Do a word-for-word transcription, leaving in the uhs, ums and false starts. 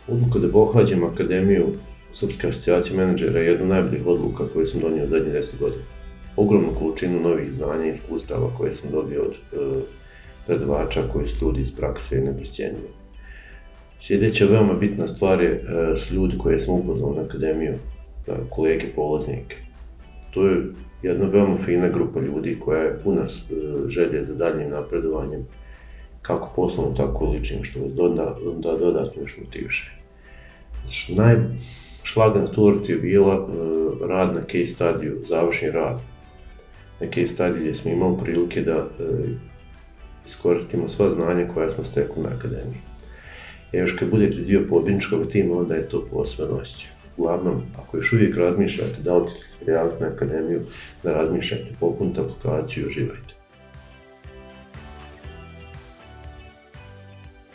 Odluka da pohađam Akademiju Srpske asocijacije menadžera je jedna od najboljih odluka koje sam donio u zadnjih deset godina. Ogromnu količinu novih znanja i iskustava koje sam dobio od predavača koji su ljudi iz prakse i neprocjenjivo. Sljedeća veoma bitna stvar je, su ljudi koje sam upoznao na Akademiju, kolege polaznike. To je jedna veoma fina grupa ljudi koja je puna želje za daljnjim napredovanjem, kako poslovno, tako i ličnim, što vas da dodatno još motiviše. Najšlag na torti je bila rad na case studiju, završni rad. Na case studiju gdje smo imali prilike da iskoristimo sva znanja koja smo stekli na Akademiji. I još kad budete dio pobjedničkog tima, onda je to posebno osjećaj. Uglavnom, ako još uvijek razmišljate da li ćete se prijaviti na Akademiju, da razmišljate, popunite aplikaciju i uživajte.